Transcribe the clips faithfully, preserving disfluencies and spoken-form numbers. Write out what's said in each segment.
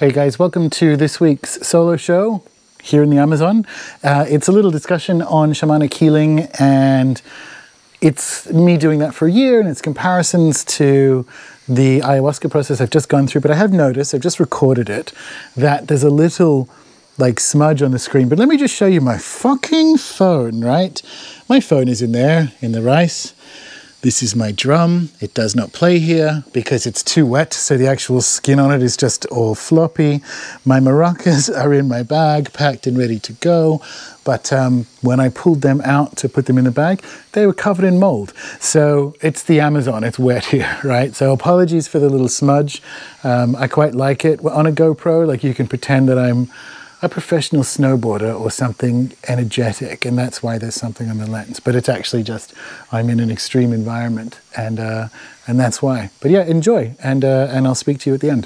Hey guys, welcome to this week's solo show here in the Amazon. Uh, it's a little discussion on shamanic healing, and it's me doing that for a year, and it's comparisons to the ayahuasca process I've just gone through. But I have noticed, I've just recorded it, that there's a little like smudge on the screen. But let me just show you my fucking phone, right? My phone is in there, in the rice. This is my drum. It does not play here because it's too wet, so the actual skin on it is just all floppy. My maracas are in my bag, packed and ready to go. But um, when I pulled them out to put them in the bag, they were covered in mold. So it's the Amazon, it's wet here, right? So apologies for the little smudge. Um, I quite like it. On a GoPro, like you can pretend that I'm a professional snowboarder or something energetic, and that's why there's something on the lens. But it's actually just I'm in an extreme environment, and uh, and that's why. But yeah, enjoy, and uh, and I'll speak to you at the end.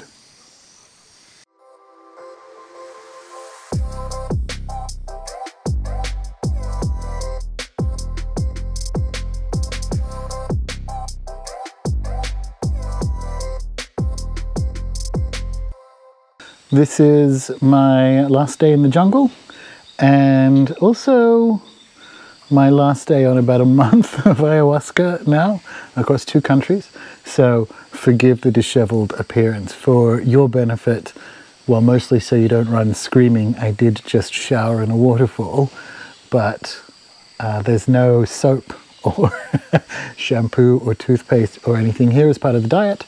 This is my last day in the jungle, and also my last day on about a month of ayahuasca now across two countries. So forgive the disheveled appearance. For your benefit, well, mostly so you don't run screaming, I did just shower in a waterfall, but uh, there's no soap or shampoo or toothpaste or anything here as part of the diet.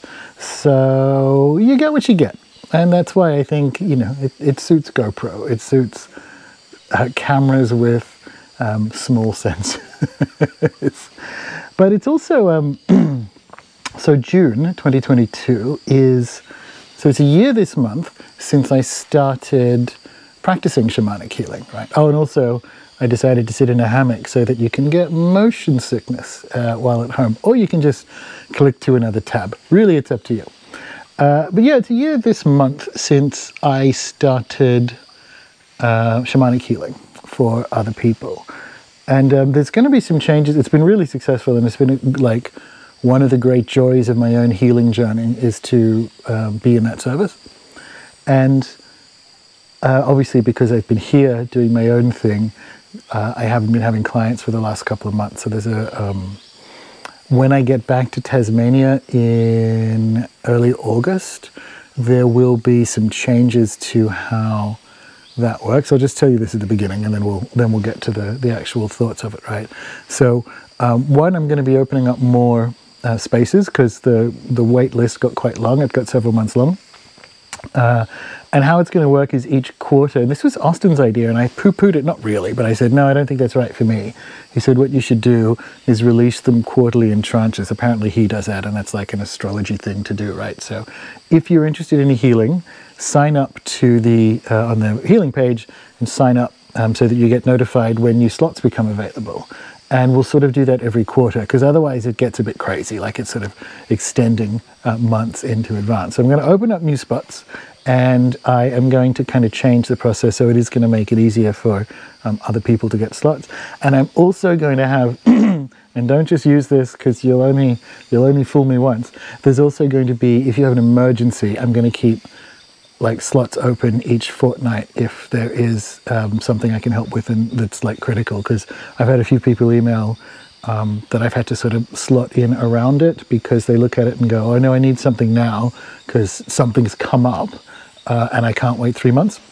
So you get what you get. And that's why I think, you know, it, it suits GoPro. It suits uh, cameras with um, small sensors. But it's also, um, so June twenty twenty-two is, so it's a year this month since I started practicing shamanic healing, right? Oh, and also I decided to sit in a hammock so that you can get motion sickness uh, while at home. Or you can just click to another tab. Really, it's up to you. Uh, but yeah, it's a year this month since I started uh, shamanic healing for other people. And um, there's going to be some changes. It's been really successful, and it's been like one of the great joys of my own healing journey is to um, be in that service. And uh, obviously because I've been here doing my own thing, uh, I haven't been having clients for the last couple of months. So there's a... Um, When I get back to Tasmania in early August, there will be some changes to how that works. I'll just tell you this at the beginning, and then we'll then we'll get to the the actual thoughts of it, right? So, um, one, I'm going to be opening up more uh, spaces because the the wait list got quite long. It got several months long. Uh, and how it's going to work is each quarter, and this was Austin's idea, and I poo-pooed it, not really, but I said, no, I don't think that's right for me. He said, what you should do is release them quarterly in tranches. Apparently he does that, and that's like an astrology thing to do, right? So if you're interested in healing, sign up to the, uh, on the healing page, and sign up um, so that you get notified when new slots become available. And we'll sort of do that every quarter, because otherwise it gets a bit crazy, like it's sort of extending uh, months into advance. So I'm going to open up new spots, and I am going to kind of change the process so it is going to make it easier for um, other people to get slots. And I'm also going to have, and don't just use this because you'll only, you'll only fool me once, there's also going to be, if you have an emergency, I'm going to keep like slots open each fortnight if there is um, something I can help with and that's like critical, because I've had a few people email um, that I've had to sort of slot in around it because they look at it and go, oh no, I need something now because something's come up uh, and I can't wait three months.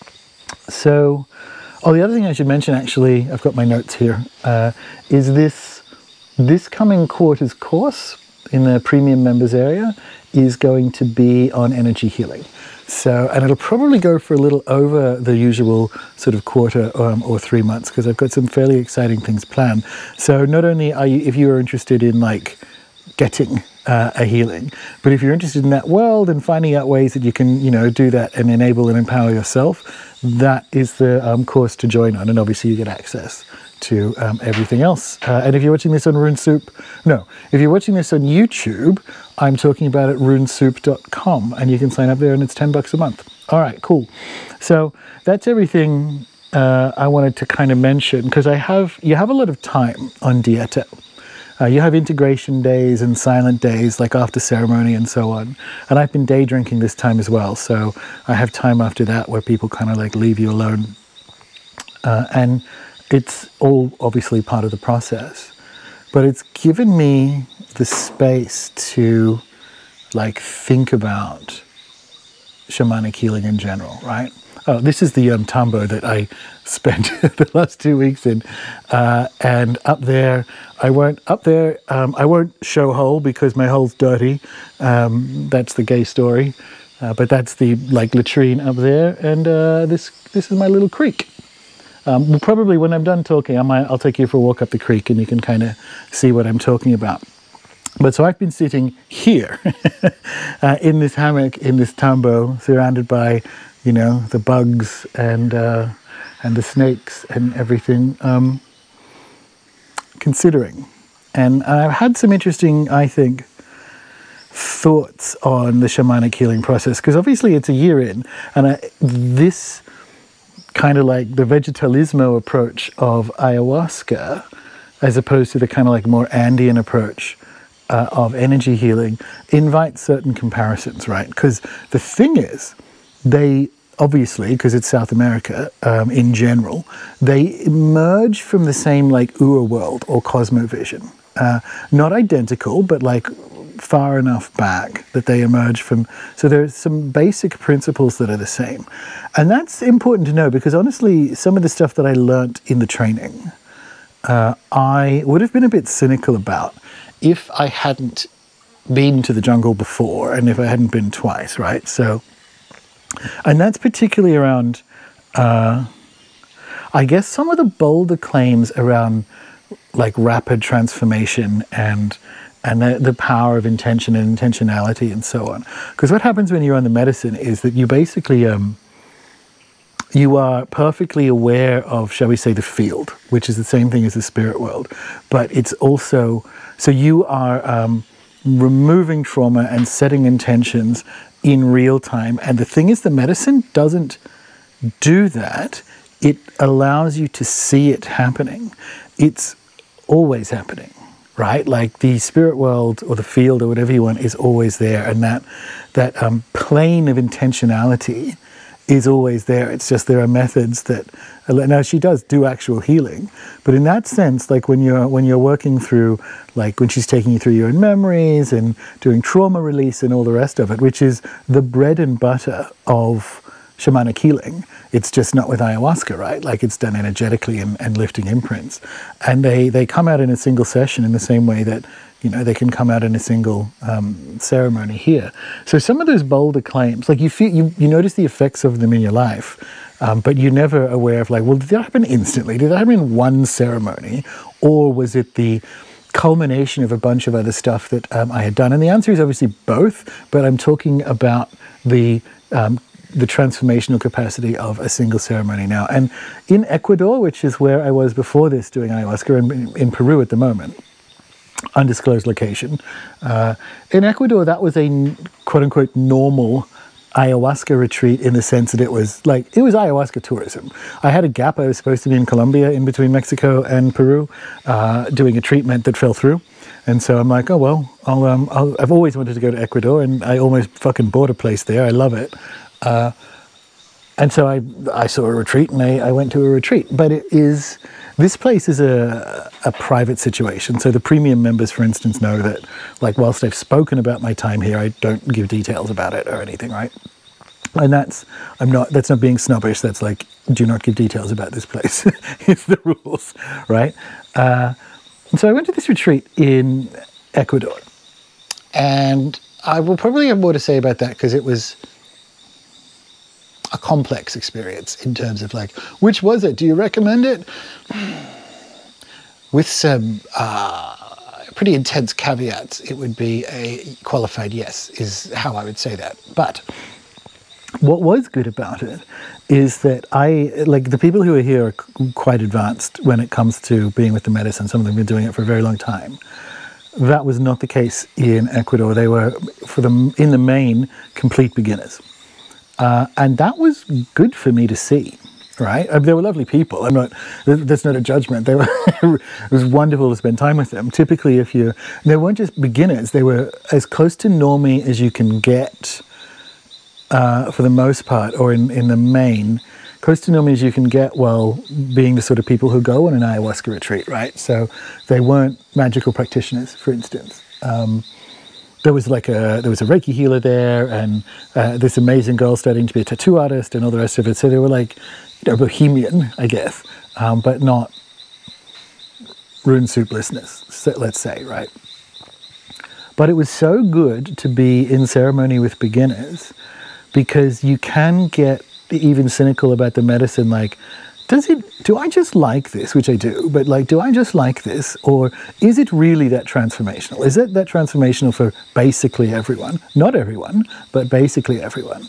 So, oh, the other thing I should mention, actually, I've got my notes here, uh, is this, this coming quarter's course in the premium members area is going to be on energy healing. So, and it'll probably go for a little over the usual sort of quarter um, or three months because I've got some fairly exciting things planned. So not only are you, if you are interested in like getting uh, a healing, but if you're interested in that world and finding out ways that you can, you know, do that and enable and empower yourself, that is the um, course to join on. And obviously you get access to um, everything else. Uh, and if you're watching this on Rune Soup, no, if you're watching this on YouTube, I'm talking about it at rune soup dot com, and you can sign up there, and it's ten bucks a month. All right, cool. So that's everything uh, I wanted to kind of mention, because I have, you have a lot of time on Dieta. Uh, you have integration days and silent days, like after ceremony and so on. And I've been day drinking this time as well, so I have time after that where people kind of like leave you alone. Uh, and it's all obviously part of the process. But it's given me the space to like think about shamanic healing in general, right? Oh, this is the um, tambo that I spent the last two weeks in, uh, and up there, I won't up there. Um, I won't show hole because my hole's dirty. Um, that's the gay story, uh, but that's the like latrine up there, and uh, this this is my little creek. Um, well, probably when I'm done talking, I might I'll take you for a walk up the creek, and you can kind of see what I'm talking about. But so I've been sitting here uh, in this hammock, in this tambo, surrounded by, you know, the bugs and uh, and the snakes and everything, um, considering. And I've had some interesting, I think, thoughts on the shamanic healing process, because obviously it's a year in, and I, this kind of like the vegetalismo approach of ayahuasca, as opposed to the kind of like more Andean approach Uh, of energy healing, invite certain comparisons, right? Because the thing is, they obviously, because it's South America um, in general, they emerge from the same like Ua world or cosmovision. Uh, not identical, but like far enough back that they emerge from. So there's some basic principles that are the same. And that's important to know, because honestly, some of the stuff that I learnt in the training, uh, I would have been a bit cynical about if I hadn't been to the jungle before, and if I hadn't been twice, right? So, and that's particularly around, uh, I guess, some of the bolder claims around like rapid transformation and and the, the power of intention and intentionality and so on. Because what happens when you're on the medicine is that you basically, um, you are perfectly aware of, shall we say, the field, which is the same thing as the spirit world, but it's also, so you are um, removing trauma and setting intentions in real time. And the thing is, the medicine doesn't do that. It allows you to see it happening. It's always happening, right? Like the spirit world or the field or whatever you want is always there. And that, that um, plane of intentionality is always there. It's just there are methods that, now she does do actual healing, but in that sense, like when you're when you're working through, like when she's taking you through your own memories and doing trauma release and all the rest of it, which is the bread and butter of shamanic healing. It's just not with ayahuasca, right? Like it's done energetically and, and lifting imprints, and they they come out in a single session in the same way that, you know, they can come out in a single um, ceremony here. So some of those bolder claims, like you feel, you, you notice the effects of them in your life, um, but you're never aware of like, well, did that happen instantly? Did that happen in one ceremony? Or was it the culmination of a bunch of other stuff that um, I had done? And the answer is obviously both, but I'm talking about the um, the transformational capacity of a single ceremony now. And in Ecuador, which is where I was before this doing ayahuasca, and in, in Peru at the moment, undisclosed location. Uh, in Ecuador, that was a quote-unquote normal ayahuasca retreat in the sense that it was like, it was ayahuasca tourism. I had a gap. I was supposed to be in Colombia in between Mexico and Peru uh, doing a treatment that fell through. And so I'm like, oh, well, I'll, um, I'll, I've always wanted to go to Ecuador, and I almost fucking bought a place there. I love it. Uh, and so I, I saw a retreat, and I, I went to a retreat. But it is... This place is a, a private situation. So the premium members, for instance, know that, like, whilst I've spoken about my time here, I don't give details about it or anything, right? And that's, I'm not, that's not being snobbish. That's like, do not give details about this place. It's the rules, right? Uh, and so I went to this retreat in Ecuador. And I will probably have more to say about that because it was a complex experience in terms of like, which was it? Do you recommend it? With some uh, pretty intense caveats, it would be a qualified yes, is how I would say that. But what was good about it is that I, like the people who are here are quite advanced when it comes to being with the medicine. Some of them have been doing it for a very long time. That was not the case in Ecuador. They were, for the, in the main, complete beginners. Uh, and that was good for me to see. right? I mean, they were lovely people. I'm not, that's not a judgment. They were, it was wonderful to spend time with them. Typically, if you, they weren't just beginners, they were as close to normie as you can get, uh, for the most part, or in, in the main, close to normie as you can get while being the sort of people who go on an ayahuasca retreat, right? So they weren't magical practitioners, for instance. Um, There was like a there was a Reiki healer there, and uh, this amazing girl studying to be a tattoo artist, and all the rest of it. So they were like, you know, bohemian, I guess, um, but not Rune souplessness, let's say, right? But it was so good to be in ceremony with beginners, because you can get even cynical about the medicine, like, does it, do I just like this, which I do, but like, do I just like this, or is it really that transformational? Is it that transformational for basically everyone? Not everyone, but basically everyone.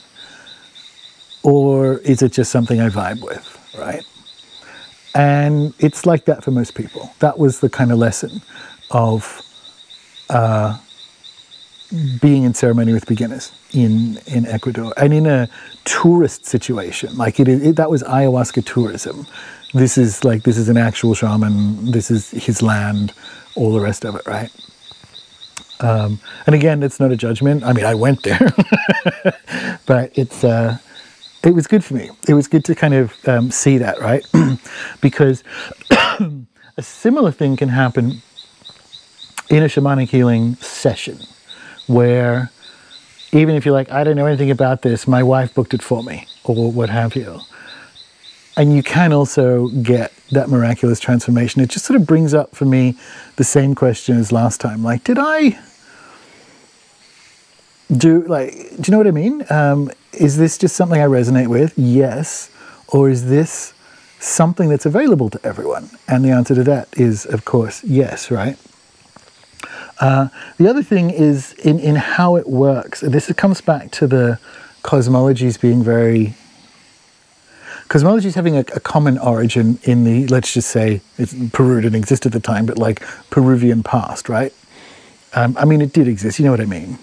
Or is it just something I vibe with, right? And it's like that for most people. That was the kind of lesson of uh, being in ceremony with beginners in, in Ecuador, and in a tourist situation. Like it, it, that was ayahuasca tourism. This is like, this is an actual shaman, this is his land, all the rest of it, right? Um, and again, it's not a judgment. I mean, I went there, but it's, uh, it was good for me. It was good to kind of um, see that, right? Because a similar thing can happen in a shamanic healing session, where even if you're like, I don't know anything about this, my wife booked it for me, or what have you. And you can also get that miraculous transformation. It just sort of brings up for me the same question as last time. Like, did I do, like, do you know what I mean? Um, is this just something I resonate with? Yes. Or is this something that's available to everyone? And the answer to that is, of course, yes, right? Uh, the other thing is in, in how it works. This comes back to the cosmologies being very... Cosmologies having a, a common origin in the, let's just say, it's, Peru didn't exist at the time, but like Peruvian past, right? Um, I mean, it did exist, you know what I mean?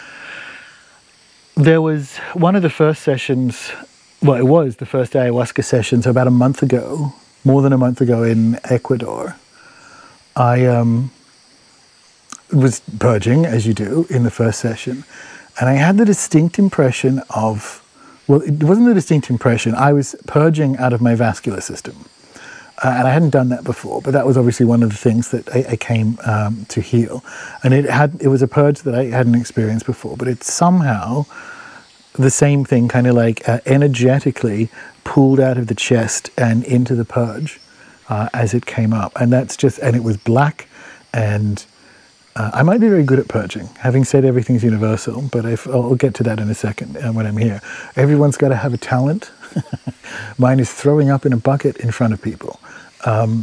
There was one of the first sessions, well, it was the first ayahuasca session, so about a month ago, more than a month ago in Ecuador, I... Um, was purging, as you do, in the first session. And I had the distinct impression of, well, it wasn't a distinct impression, I was purging out of my vascular system. Uh, and I hadn't done that before, but that was obviously one of the things that I, I came um, to heal. And it had, it was a purge that I hadn't experienced before, but it's somehow the same thing, kind of like uh, energetically pulled out of the chest and into the purge uh, as it came up. And that's just, and it was black, and Uh, I might be very good at purging, having said everything's universal, but if, I'll get to that in a second uh, when I'm here. Everyone's got to have a talent. Mine is throwing up in a bucket in front of people. Um,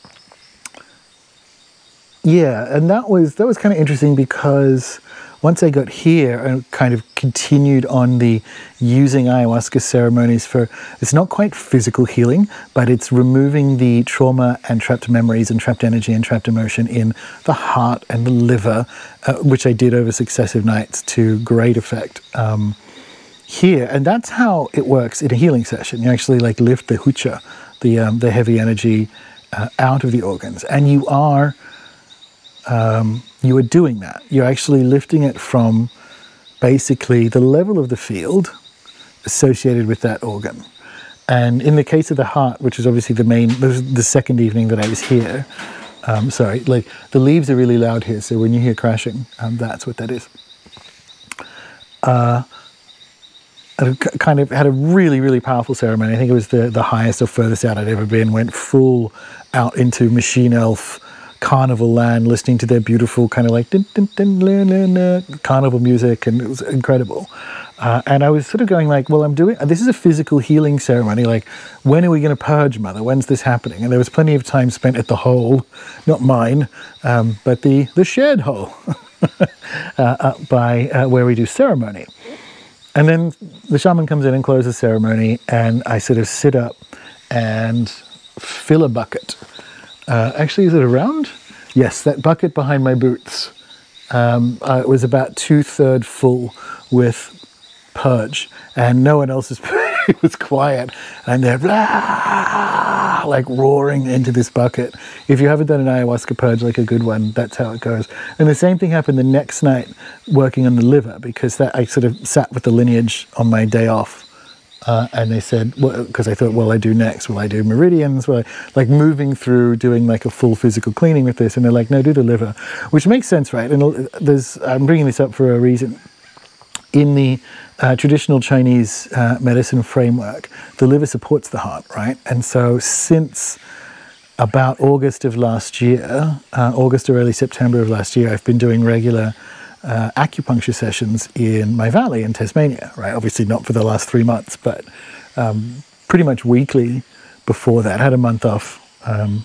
yeah, and that was, that was kind of interesting, because once I got here, I kind of continued on the using ayahuasca ceremonies for, it's not quite physical healing, but it's removing the trauma and trapped memories and trapped energy and trapped emotion in the heart and the liver, uh, which I did over successive nights to great effect um, here. And that's how it works in a healing session. You actually like lift the hucha, the, um, the heavy energy uh, out of the organs, and you are Um, you are doing that. You're actually lifting it from basically the level of the field associated with that organ. And in the case of the heart, which is obviously the main, the second evening that I was here, um, sorry, like the leaves are really loud here, so when you hear crashing, um, that's what that is. Uh, I kind of had a really, really powerful ceremony. I think it was the, the highest or furthest out I'd ever been, went full out into machine elf carnival land, listening to their beautiful kind of like dun, dun, dun, la, la, la, carnival music, and it was incredible. Uh, and I was sort of going like, well, I'm doing, this is a physical healing ceremony, like, when are we going to purge, mother? When's this happening? And there was plenty of time spent at the hole, not mine, um, but the, the shared hole uh, up by uh, where we do ceremony. And then the shaman comes in and closes ceremony, and I sort of sit up and fill a bucket. Uh, actually, is it around? Yes, that bucket behind my boots um, uh, was about two-thirds full with purge, and no one else is it was quiet, and they're blah, like roaring into this bucket. If you haven't done an ayahuasca purge, like a good one, that's how it goes. And the same thing happened the next night working on the liver, because that I sort of sat with the lineage on my day off. Uh, and they said, because well, I thought, what will I do next? Will I do meridians? Will I, like moving through, doing like a full physical cleaning with this? And they're like, no, do the liver, which makes sense, right? And there's, I'm bringing this up for a reason. In the uh, traditional Chinese uh, medicine framework, the liver supports the heart, right? And so since about August of last year, uh, August or early September of last year, I've been doing regular Uh, acupuncture sessions in my valley in Tasmania, right? Obviously not for the last three months, but um, pretty much weekly before that. I had a month off. Um,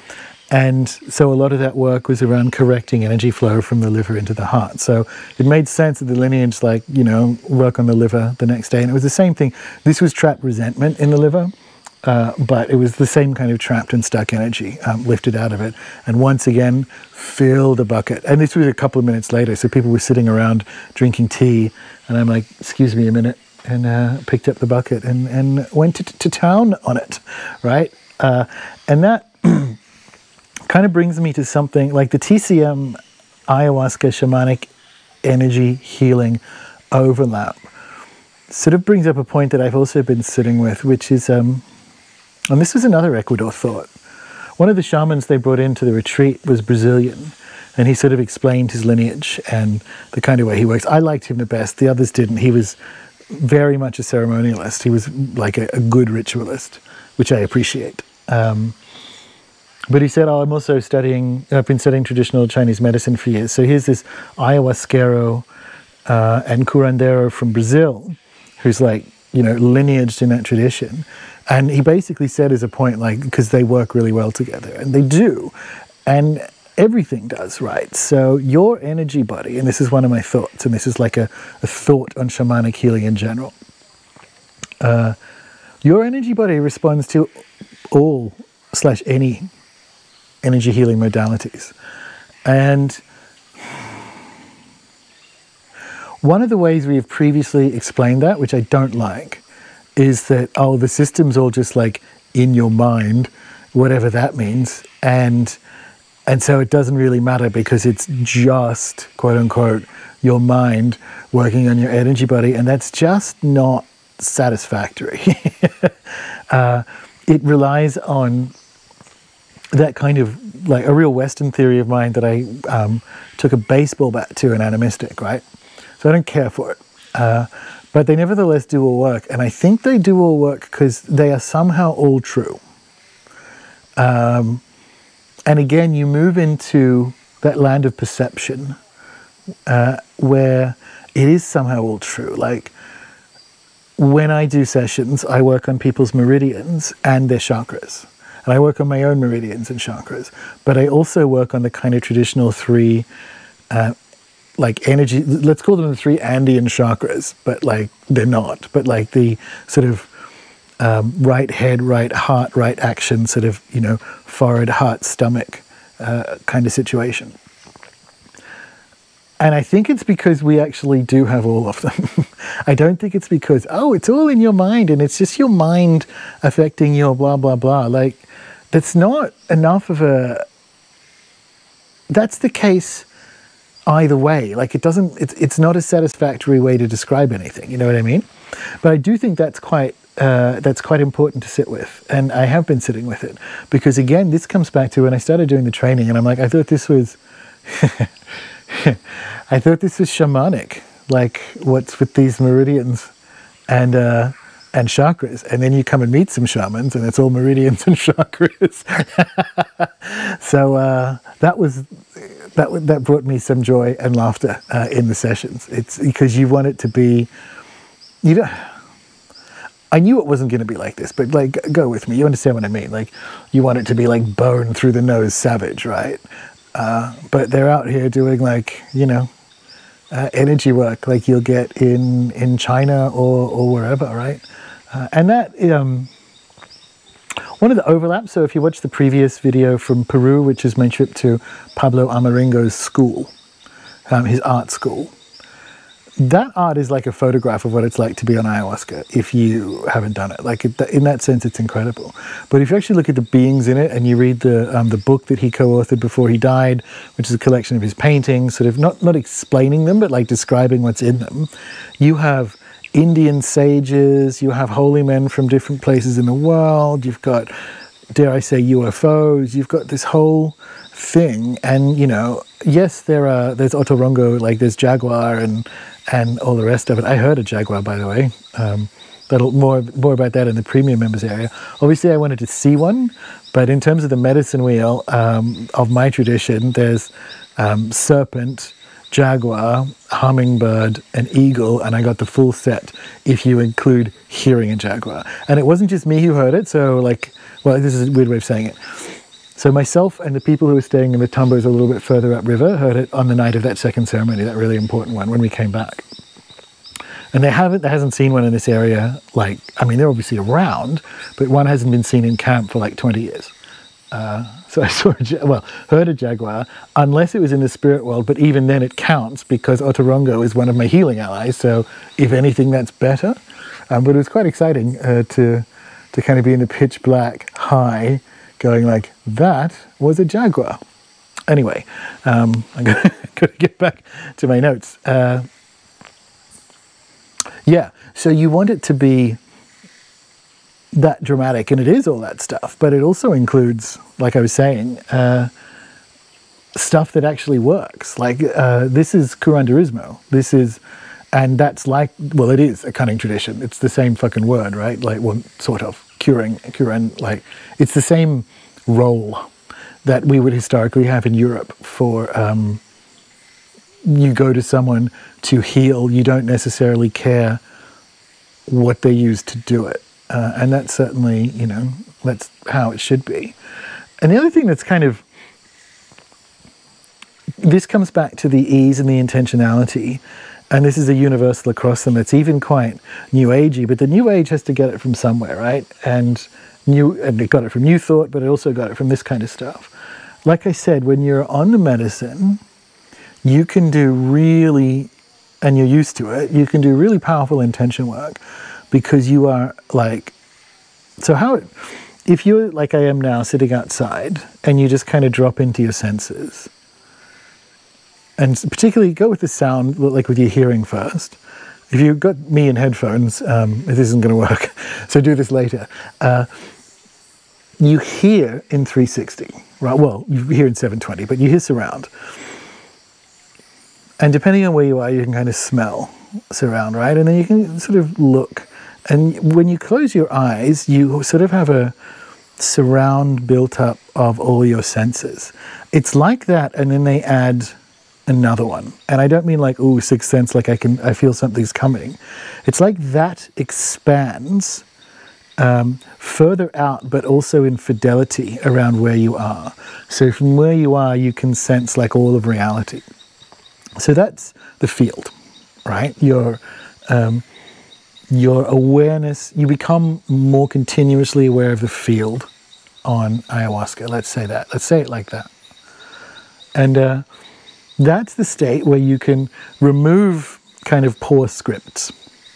and so a lot of that work was around correcting energy flow from the liver into the heart. So it made sense that the lineage, like, you know, work on the liver the next day. And it was the same thing. This was trapped resentment in the liver. Uh, but it was the same kind of trapped and stuck energy um, lifted out of it. And once again, filled a bucket. And this was a couple of minutes later. So people were sitting around drinking tea. And I'm like, excuse me a minute. And uh, picked up the bucket and, and went to, to town on it, right? Uh, and that kind of brings me to something like the T C M ayahuasca shamanic energy healing overlap. Sort of brings up a point that I've also been sitting with, which is... Um, And this was another Ecuador thought. One of the shamans they brought into the retreat was Brazilian, and he sort of explained his lineage and the kind of way he works. I liked him the best. The others didn't. He was very much a ceremonialist. He was like a, a good ritualist, which I appreciate. Um, but he said, oh, I'm also studying, I've been studying traditional Chinese medicine for years. So here's this ayahuasquero uh, and curandero from Brazil, who's like, you know, lineaged in that tradition. And he basically said as a point, like, because they work really well together, and they do, and everything does, right? So your energy body, and this is one of my thoughts, and this is like a, a thought on shamanic healing in general. Uh, your energy body responds to all slash any energy healing modalities. And one of the ways we have previously explained that, which I don't like, is that, oh, the system's all just like in your mind, whatever that means. And and so it doesn't really matter because it's just, quote unquote, your mind working on your energy body. And that's just not satisfactory. uh, it relies on that kind of like a real Western theory of mind that I um, took a baseball bat to an animistic, right? So I don't care for it. Uh, But they nevertheless do all work. And I think they do all work because they are somehow all true. Um, and again, you move into that land of perception uh, where it is somehow all true. Like when I do sessions, I work on people's meridians and their chakras. And I work on my own meridians and chakras. But I also work on the kind of traditional three uh, like energy, let's call them the three Andean chakras, but like they're not, but like the sort of um, right head, right heart, right action, sort of, you know, forehead, heart, stomach uh, kind of situation. And I think it's because we actually do have all of them. I don't think it's because, oh, it's all in your mind and it's just your mind affecting your blah, blah, blah. Like, that's not enough of a, that's the case either way. Like it doesn't, it's, it's not a satisfactory way to describe anything, you know what I mean? But I do think that's quite, uh, that's quite important to sit with. And I have been sitting with it because again, this comes back to when I started doing the training and I'm like, I thought this was, I thought this was shamanic, like what's with these meridians and, uh, and chakras. And then you come and meet some shamans and it's all meridians and chakras. So uh, that was, That, that brought me some joy and laughter uh, in the sessions. It's because you want it to be, you don't, I knew it wasn't going to be like this, but like, go with me. You understand what I mean? Like, you want it to be like bone through the nose savage, right? Uh, but they're out here doing like, you know, uh, energy work like you'll get in, in China or, or wherever, right? Uh, and that, um, one of the overlaps, so if you watch the previous video from Peru, which is my trip to Pablo Amaringo's school, um, his art school, that art is like a photograph of what it's like to be on ayahuasca if you haven't done it. Like it, in that sense, it's incredible. But if you actually look at the beings in it and you read the um, the book that he co-authored before he died, which is a collection of his paintings, sort of not not explaining them, but like describing what's in them, you have Indian sages, you have holy men from different places in the world, you've got, dare I say, U F Os, you've got this whole thing. And, you know, yes, there are, there's Otorongo, like there's jaguar and and all the rest of it. I heard a jaguar, by the way. Um, that'll more more about that in the premium members area. Obviously, I wanted to see one, but in terms of the medicine wheel um, of my tradition, there's um, serpent, jaguar, hummingbird, and eagle, and I got the full set if you include hearing a jaguar. And it wasn't just me who heard it, so like, well, this is a weird way of saying it. So myself and the people who were staying in the tumbos a little bit further upriver heard it on the night of that second ceremony, that really important one, when we came back. And they haven't, there hasn't seen one in this area, like, I mean, they're obviously around, but one hasn't been seen in camp for like twenty years. Uh, so I saw, a, well, heard a jaguar, unless it was in the spirit world, but even then it counts because Otorongo is one of my healing allies, so if anything, that's better. Um, but it was quite exciting uh, to, to kind of be in the pitch black, high, going like, that was a jaguar. Anyway, um, I'm going to get back to my notes. Uh, yeah, so you want it to be that dramatic, and it is all that stuff, but it also includes, like I was saying, uh, stuff that actually works. Like, uh, this is curanderismo. This is, and that's like, well, it is a cunning tradition. It's the same fucking word, right? Like, well, sort of. Curing, curan, like, it's the same role that we would historically have in Europe for, um, you go to someone to heal, you don't necessarily care what they use to do it. Uh, and that's certainly, you know, that's how it should be. And the other thing that's kind of, this comes back to the ease and the intentionality. And this is a universal across them. It's even quite New Agey, but the New Age has to get it from somewhere, right? And new, and it got it from New Thought, but it also got it from this kind of stuff. Like I said, when you're on the medicine, you can do really, and you're used to it, you can do really powerful intention work because you are like, so how, if you're like I am now sitting outside and you just kind of drop into your senses, and particularly go with the sound, like with your hearing first. If you've got me in headphones, um, this isn't going to work, so do this later. Uh, you hear in three sixty, right? Well, you hear in seven twenty, but you hear surround. And depending on where you are, you can kind of smell surround, right? And then you can sort of look. And when you close your eyes, you sort of have a surround built up of all your senses. It's like that, and then they add another one. And I don't mean like, ooh, sixth sense, like I can, I feel something's coming. It's like that expands um, further out, but also in fidelity around where you are. So from where you are, you can sense like all of reality. So that's the field, right? Your, um, your awareness, you become more continuously aware of the field on ayahuasca. Let's say that. Let's say it like that. And, uh, that's the state where you can remove kind of poor scripts.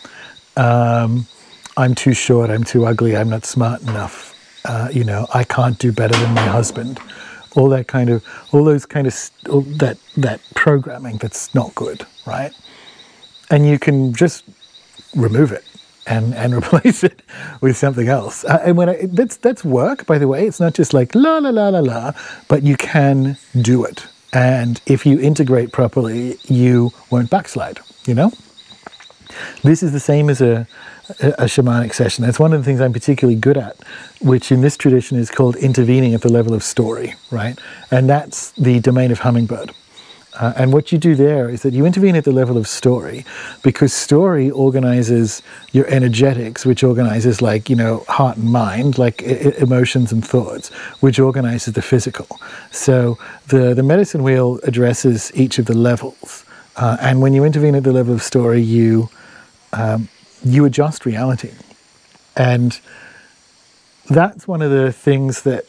Um, I'm too short, I'm too ugly, I'm not smart enough. Uh, you know, I can't do better than my husband. All that kind of, all those kind of, all that, that programming that's not good, right? And you can just remove it and, and replace it with something else. Uh, and when I, that's, that's work, by the way. It's not just like la, la, la, la, la, but you can do it. And if you integrate properly, you won't backslide, you know? This is the same as a, a shamanic session. That's one of the things I'm particularly good at, which in this tradition is called intervening at the level of story, right? And that's the domain of hummingbird. Uh, and what you do there is that you intervene at the level of story, because story organizes your energetics, which organizes like, you know, heart and mind, like I emotions and thoughts, which organizes the physical. So the, the medicine wheel addresses each of the levels. Uh, and when you intervene at the level of story, you, um, you adjust reality. And that's one of the things that,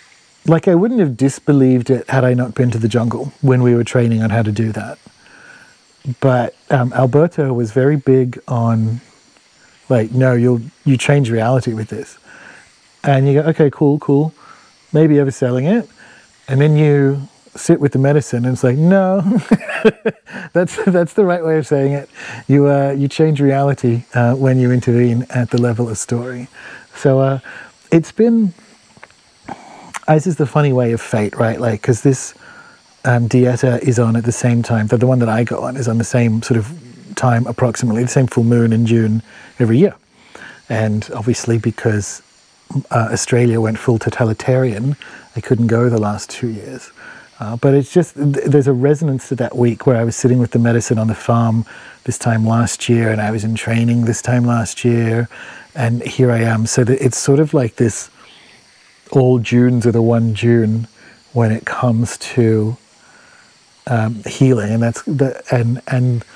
like, I wouldn't have disbelieved it had I not been to the jungle when we were training on how to do that. but um, Alberto was very big on, like, no, you'll you change reality with this. And you go, okay, cool, cool. Maybe overselling it. And then you sit with the medicine and it's like, no, that's that's the right way of saying it. You uh, you change reality uh, when you intervene at the level of story. So uh, it's been, this is the funny way of fate, right? Like, because this um, dieta is on at the same time, but the one that I go on is on the same sort of time, approximately, the same full moon in June every year. And obviously because uh, Australia went full totalitarian, I couldn't go the last two years. Uh, but it's just, th there's a resonance to that week where I was sitting with the medicine on the farm this time last year, and I was in training this time last year, and here I am. So that it's sort of like this, all Junes are the one June when it comes to um, healing, and that's the, and and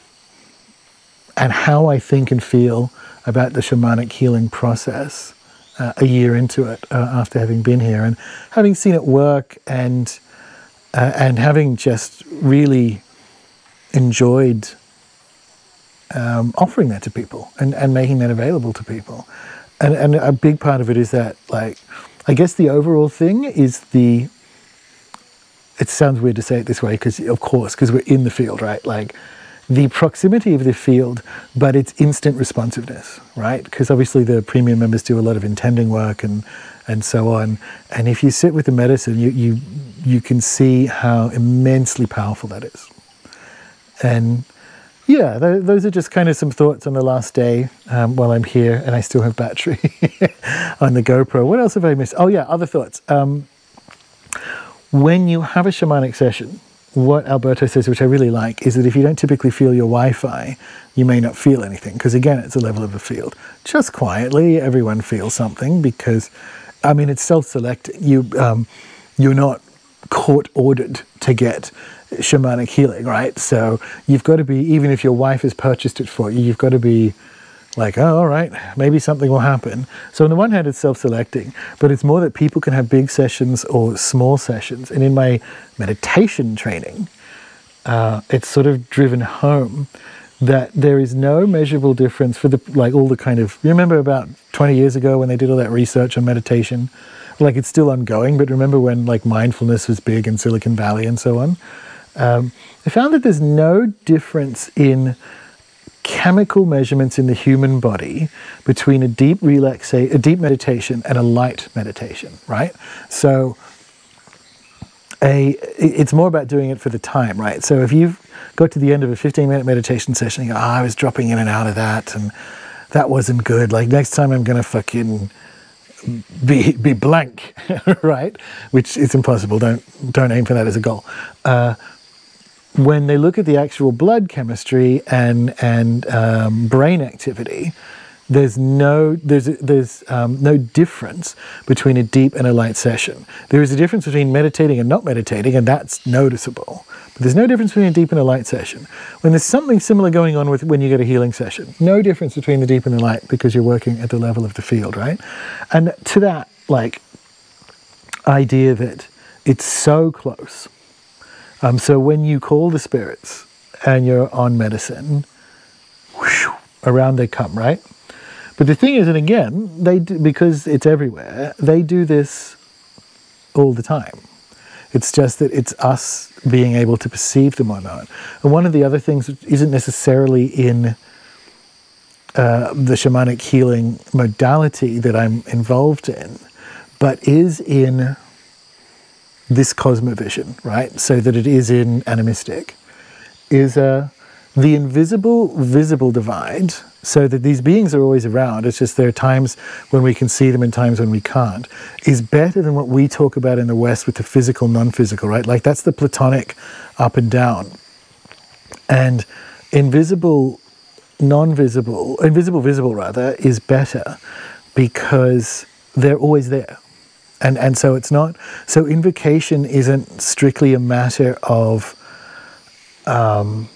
and how I think and feel about the shamanic healing process uh, a year into it, uh, after having been here and having seen it work, and uh, and having just really enjoyed um, offering that to people and, and making that available to people. And, and a big part of it is that, like, I guess the overall thing is the, it sounds weird to say it this way, because of course, because we're in the field, right? Like, the proximity of the field, but it's instant responsiveness, right? Because obviously the premium members do a lot of intending work and and so on. And if you sit with the medicine, you you you can see how immensely powerful that is. And yeah, th those are just kind of some thoughts on the last day um, while I'm here and I still have battery on the GoPro. What else have I missed? Oh yeah, other thoughts. Um, when you have a shamanic session, what Alberto says, which I really like, is that if you don't typically feel your Wi-Fi, you may not feel anything, because again, it's a level of the field. Just quietly, everyone feels something, because, I mean, it's self-selecting. You, um, you're not court-ordered to get shamanic healing, right? So you've got to be, even if your wife has purchased it for you, you've got to be like, oh, all right, maybe something will happen. So on the one hand, it's self-selecting, but it's more that people can have big sessions or small sessions. And in my meditation training, uh, it's sort of driven home that there is no measurable difference for the, like all the kind of, you remember about twenty years ago when they did all that research on meditation? Like, it's still ongoing, but remember when like mindfulness was big in Silicon Valley and so on? Um, I found that there's no difference in chemical measurements in the human body between a deep relaxa- a deep meditation and a light meditation, right? So a, it's more about doing it for the time, right? So if you've got to the end of a fifteen minute meditation session, you go, oh, I was dropping in and out of that and that wasn't good. Like, next time I'm going to fucking be, be blank, right? Which is impossible. Don't, don't aim for that as a goal. Uh, when they look at the actual blood chemistry and and um, brain activity, there's no there's there's um, no difference between a deep and a light session. There is a difference between meditating and not meditating, and that's noticeable. But there's no difference between a deep and a light session. When there's something similar going on with when you get a healing session, no difference between the deep and the light, because you're working at the level of the field, right? And to that, like, idea that it's so close. Um, so when you call the spirits and you're on medicine, whoosh, around they come, right? But the thing is, and again, they do, because it's everywhere, they do this all the time. It's just that it's us being able to perceive them or not. And one of the other things that isn't necessarily in uh, the shamanic healing modality that I'm involved in, but is in this cosmovision, right? So that it is in animistic, is uh, the invisible visible divide, so that these beings are always around. It's just there are times when we can see them and times when we can't, is better than what we talk about in the West with the physical, non-physical, right? Like, that's the Platonic up and down. And invisible, non-visible, invisible, visible rather, is better because they're always there. And, and so it's not, so invocation isn't strictly a matter of um,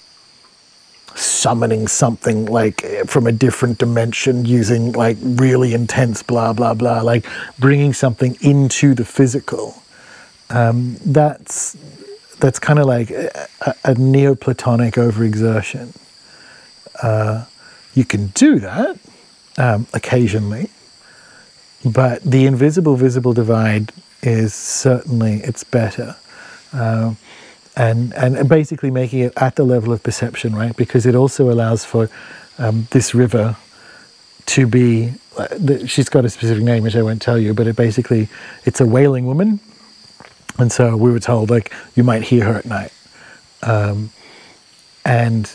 summoning something like from a different dimension using like really intense blah, blah, blah, like bringing something into the physical. Um, that's, that's kind of like a, a Neoplatonic overexertion. Uh, you can do that um, occasionally, but the invisible-visible divide is certainly, it's better. Uh, and, and basically making it at the level of perception, right? Because it also allows for um, this river to be, uh, she's got a specific name which I won't tell you, but it basically, it's a wailing woman. And so we were told, like, you might hear her at night. Um, and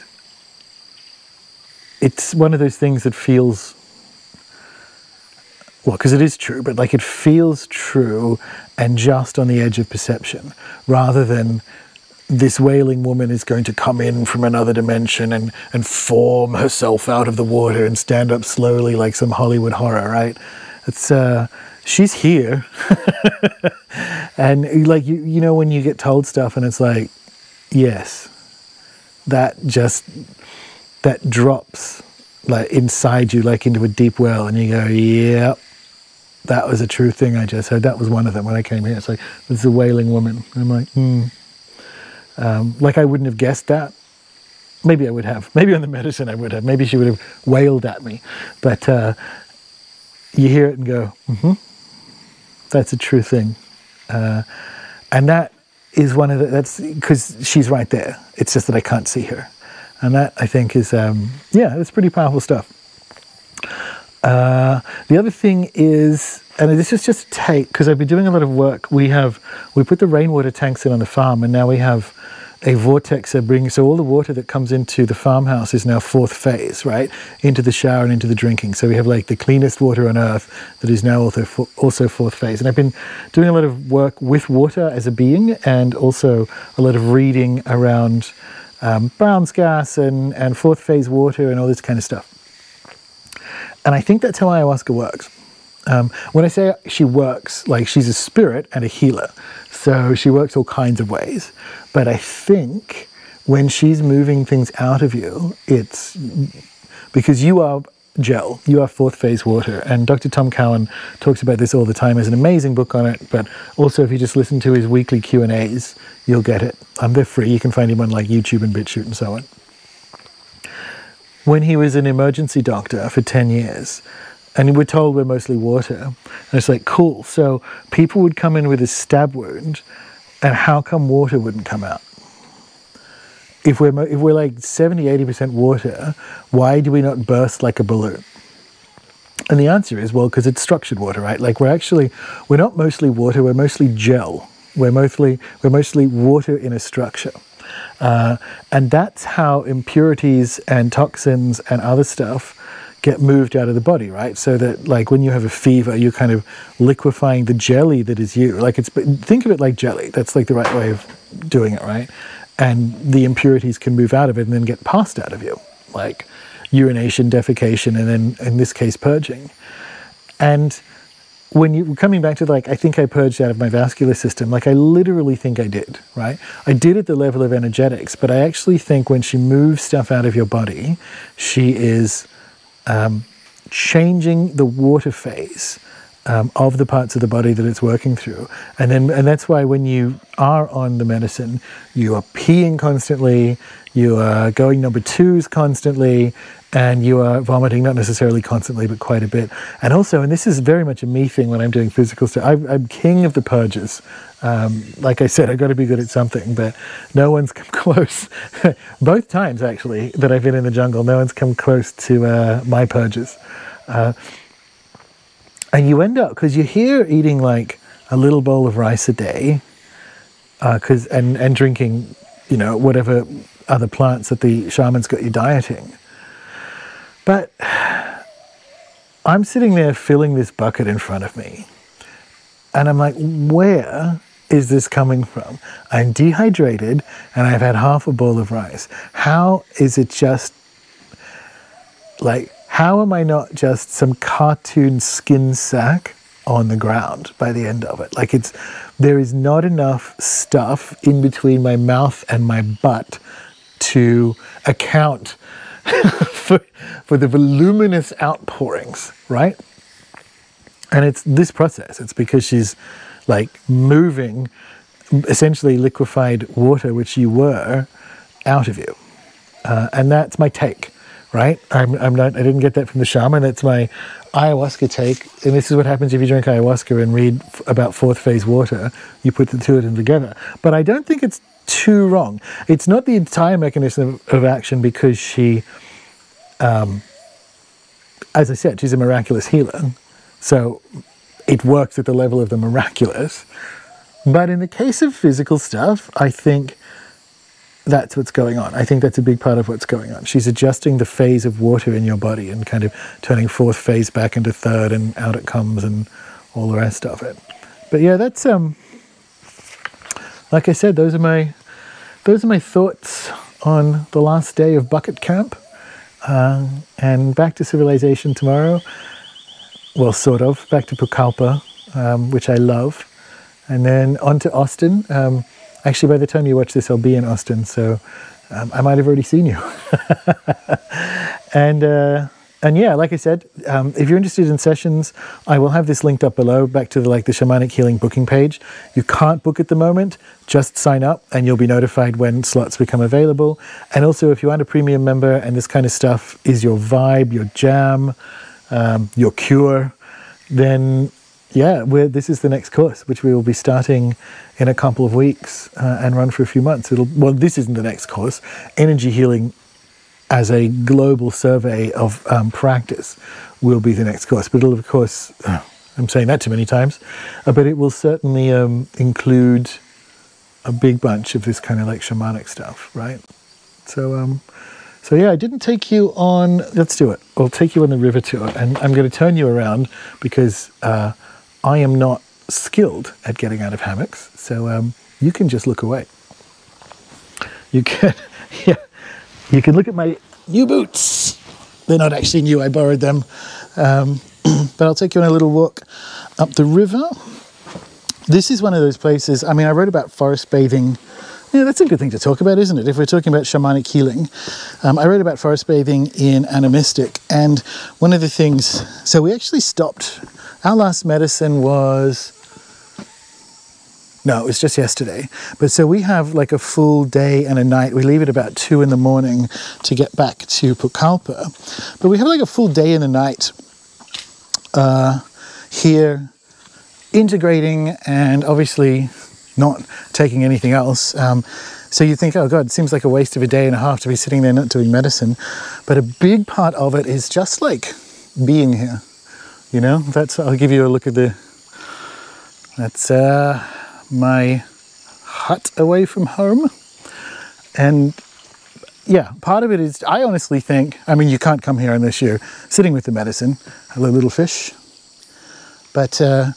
it's one of those things that feels, well, because it is true, but like it feels true and just on the edge of perception, rather than this wailing woman is going to come in from another dimension and, and form herself out of the water and stand up slowly like some Hollywood horror, right? It's, uh, she's here. And like, you, you know, when you get told stuff and it's like, yes, that just, that drops like inside you, like into a deep well, and you go, yep, that was a true thing I just heard. That was one of them when I came here. It's like, this is a wailing woman. And I'm like, hmm. Um, like I wouldn't have guessed that. Maybe I would have. Maybe on the medicine I would have. Maybe she would have wailed at me. But uh, you hear it and go, mm-hmm, that's a true thing. Uh, and that is one of the, that's because she's right there. It's just that I can't see her. And that, I think, is, um, yeah, that's pretty powerful stuff. Uh, the other thing is, and this is just a take, because I've been doing a lot of work. We have, we put the rainwater tanks in on the farm, and now we have a vortex that brings, so all the water that comes into the farmhouse is now fourth phase, right? Into the shower and into the drinking. So we have like the cleanest water on earth that is now also, also fourth phase. And I've been doing a lot of work with water as a being, and also a lot of reading around um, Brown's gas and, and fourth phase water and all this kind of stuff. And I think that's how ayahuasca works. Um, when I say she works, like she's a spirit and a healer. So she works all kinds of ways. But I think when she's moving things out of you, it's because you are gel, you are fourth phase water. And Doctor Tom Cowan talks about this all the time. There's an amazing book on it. But also if you just listen to his weekly Q and A's, you'll get it. Um, they're free. You can find him on like YouTube and BitChute and so on. When he was an emergency doctor for ten years, and we're told we're mostly water, and it's like, cool, so people would come in with a stab wound, and how come water wouldn't come out? If we're, if we're like seventy, eighty percent water, why do we not burst like a balloon? And the answer is, well, because it's structured water, right? Like we're actually, we're not mostly water, we're mostly gel. We're mostly, we're mostly water in a structure. Uh, and that's how impurities and toxins and other stuff get moved out of the body, right? So that like when you have a fever, you're kind of liquefying the jelly that is you. Like it's, think of it like jelly. That's like the right way of doing it, right? And the impurities can move out of it and then get passed out of you, like urination, defecation, and then in this case, purging. And when you, coming back to like, I think I purged out of my vascular system, like I literally think I did, right? I did at the level of energetics, but I actually think when she moves stuff out of your body, she is um, changing the water phase um, of the parts of the body that it's working through. And then, and that's why when you are on the medicine, you are peeing constantly, you are going number twos constantly, and you are vomiting, not necessarily constantly, but quite a bit. And also, and this is very much a me thing when I'm doing physical stuff, I'm, I'm king of the purges. Um, like I said, I've got to be good at something, but no one's come close. Both times, actually, that I've been in the jungle, no one's come close to uh, my purges. Uh, and you end up, because you're here eating like a little bowl of rice a day, uh, cause, and, and drinking, you know, whatever other plants that the shaman's got you dieting. But I'm sitting there filling this bucket in front of me, and I'm like, where is this coming from? I'm dehydrated, and I've had half a bowl of rice. How is it just, like, how am I not just some cartoon skin sack on the ground by the end of it? Like, it's, there is not enough stuff in between my mouth and my butt to account for, for the voluminous outpourings, right? And it's this process. It's because she's like moving essentially liquefied water, which you were, out of you. Uh, and that's my take, right? I'm, I'm not, I didn't get that from the shaman. That's my ayahuasca take. And this is what happens if you drink ayahuasca and read f- about fourth phase water. You put the two of them together. But I don't think it's too wrong. It's not the entire mechanism of, of action, because she, um, as I said, she's a miraculous healer. So it works at the level of the miraculous. But in the case of physical stuff, I think that's what's going on. I think that's a big part of what's going on. She's adjusting the phase of water in your body and kind of turning fourth phase back into third, and out it comes and all the rest of it. But yeah, that's, um, like I said, those are my, those are my thoughts on the last day of bucket camp. Uh, and back to civilization tomorrow. Well, sort of. Back to Pucallpa, um, which I love. And then on to Austin. Um, actually, by the time you watch this, I'll be in Austin, so um, I might have already seen you. and uh, and yeah, like I said, um, if you're interested in sessions, I will have this linked up below, back to the, like the Shamanic Healing booking page. You can't book at the moment, just sign up and you'll be notified when slots become available. And also, if you aren't a premium member and this kind of stuff is your vibe, your jam, um, your cure, then yeah, we're, this is the next course, which we will be starting in a couple of weeks uh, and run for a few months. It'll, well, this isn't the next course. Energy healing as a global survey of um, practice will be the next course. But it'll, of course, uh, I'm saying that too many times, uh, but it will certainly um, include a big bunch of this kind of like shamanic stuff, right? So, um, so yeah, I didn't take you on, let's do it. I'll take you on the river tour, and I'm going to turn you around because uh, I am not skilled at getting out of hammocks. So um, you can just look away. You can, yeah. You can look at my new boots. They're not actually new, I borrowed them. Um, but I'll take you on a little walk up the river. This is one of those places, I mean, I wrote about forest bathing. Yeah, that's a good thing to talk about, isn't it? If we're talking about shamanic healing. Um, I wrote about forest bathing in Animistic, and one of the things, so we actually stopped, our last medicine was, no, it was just yesterday. But so we have like a full day and a night. We leave at about two in the morning to get back to Pucallpa. But we have like a full day and a night uh, here, integrating and obviously not taking anything else. Um, so you think, oh God, it seems like a waste of a day and a half to be sitting there not doing medicine. But a big part of it is just like being here. You know, that's, I'll give you a look at the, that's, uh, my hut away from home. And yeah, part of it is, I honestly think, I mean, you can't come here unless you're sitting with the medicine. Hello, little fish. But uh,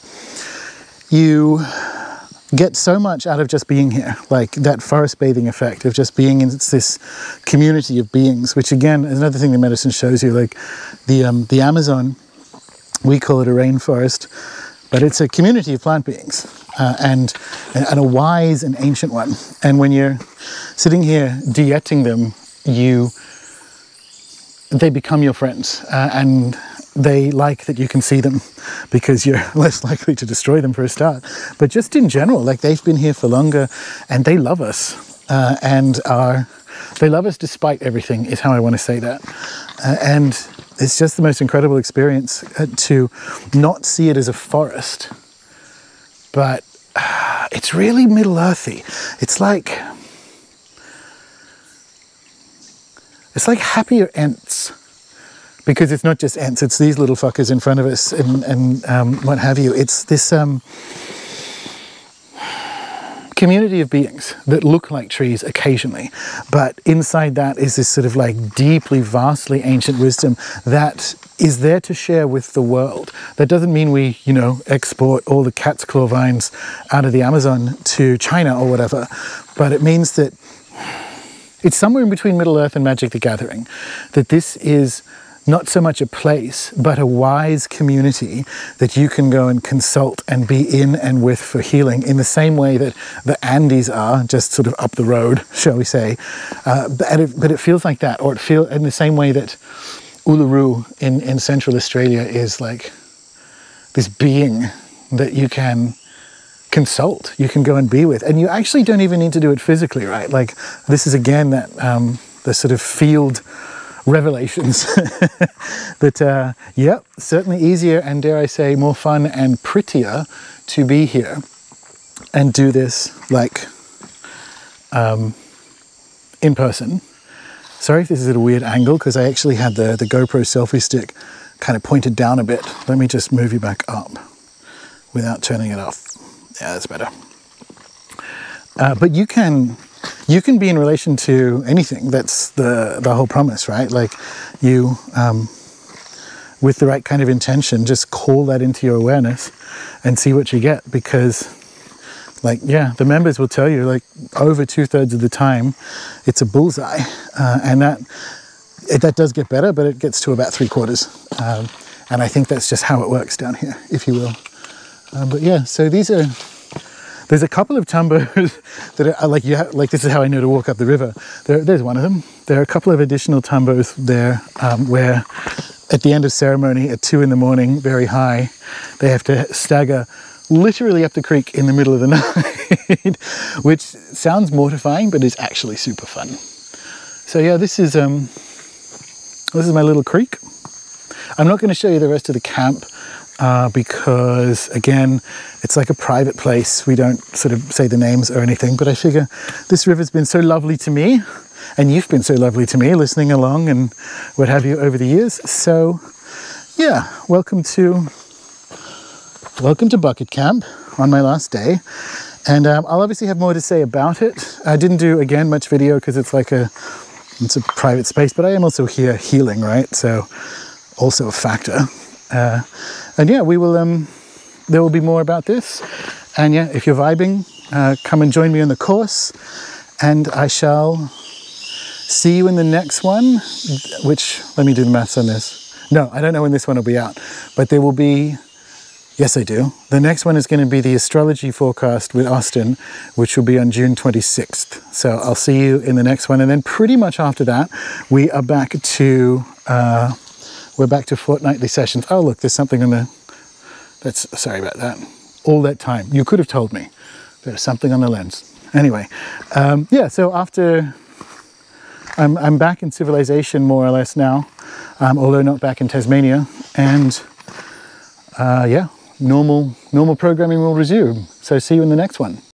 you get so much out of just being here, like that forest bathing effect of just being in this community of beings, which again is another thing the medicine shows you. Like the um, the Amazon, we call it a rainforest, but it's a community of plant beings. Uh, and, and a wise and ancient one. And when you're sitting here dieting them, you, they become your friends, uh, and they like that you can see them because you're less likely to destroy them for a start. But just in general, like they've been here for longer and they love us, uh, and are, they love us despite everything is how I want to say that. Uh, and it's just the most incredible experience uh, to not see it as a forest, but uh, it's really Middle Earthy. It's like, it's like happier ants, because it's not just ants, it's these little fuckers in front of us and, and um, what have you. It's this um, community of beings that look like trees occasionally, but inside that is this sort of like deeply, vastly ancient wisdom that is there to share with the world. That doesn't mean we, you know, export all the cat's claw vines out of the Amazon to China or whatever, but it means that it's somewhere in between Middle Earth and Magic the Gathering, that this is not so much a place, but a wise community that you can go and consult and be in and with for healing, in the same way that the Andes are, just sort of up the road, shall we say. Uh, but, it, but it feels like that, or it feels in the same way that Uluru in, in Central Australia is like this being that you can consult, you can go and be with, and you actually don't even need to do it physically, right? Like this is again that um, the sort of field revelations that uh, yeah, certainly easier and dare I say more fun and prettier to be here and do this like um, in person. Sorry if this is at a weird angle because I actually had the, the GoPro selfie stick kind of pointed down a bit. Let me just move you back up without turning it off. Yeah, that's better. Uh, but you can you can be in relation to anything. That's the the whole promise, right? Like you, um, with the right kind of intention, just call that into your awareness and see what you get. Because, like, yeah, the members will tell you, like, over two thirds of the time, it's a bullseye, uh, and that it, that does get better, but it gets to about three quarters. Um, and I think that's just how it works down here, if you will. Um, but yeah, so these are, there's a couple of tumbos that are like, you have, like this is how I know to walk up the river. There, there's one of them. There are a couple of additional tumbos there um, where at the end of ceremony at two in the morning, very high, they have to stagger literally up the creek in the middle of the night, which sounds mortifying, but is actually super fun. So yeah, this is, um, this is my little creek. I'm not going to show you the rest of the camp, Uh, because again, it's like a private place. We don't sort of say the names or anything, but I figure this river's been so lovely to me, and you've been so lovely to me listening along and what have you over the years. So yeah, welcome to welcome to Bucket Camp on my last day. And um, I'll obviously have more to say about it. I didn't do again much video because it's like a it's a private space, but I am also here healing, right? So also a factor. Uh, and yeah, we will, um, there will be more about this. And yeah, if you're vibing, uh, come and join me on the course, and I shall see you in the next one, which, let me do the maths on this. No, I don't know when this one will be out, but there will be, yes I do. The next one is going to be the astrology forecast with Austin, which will be on June twenty-sixth. So I'll see you in the next one. And then pretty much after that, we are back to, uh, We're back to fortnightly sessions. Oh, look, there's something on the, that's, sorry about that. All that time, you could have told me there's something on the lens. Anyway, um, yeah, so after, I'm, I'm back in civilization more or less now, um, although not back in Tasmania. And uh, yeah, normal, normal programming will resume. So see you in the next one.